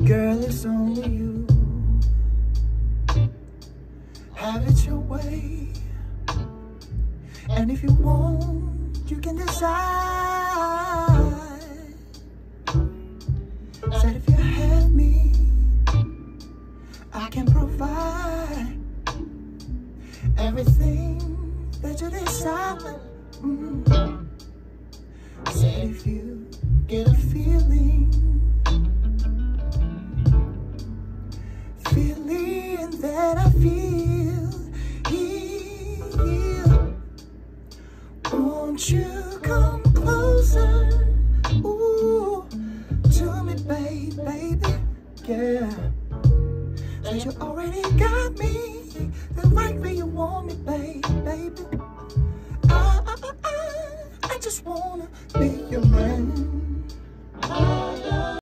Girl, it's only you. Have it your way. And if you want, you can decide. Said if you have me, I can provide everything that you desire. Said if you get a feeling that I feel, won't you come closer, ooh, to me, baby, yeah. Said you already got me the right way you want me, baby. I just wanna be your man.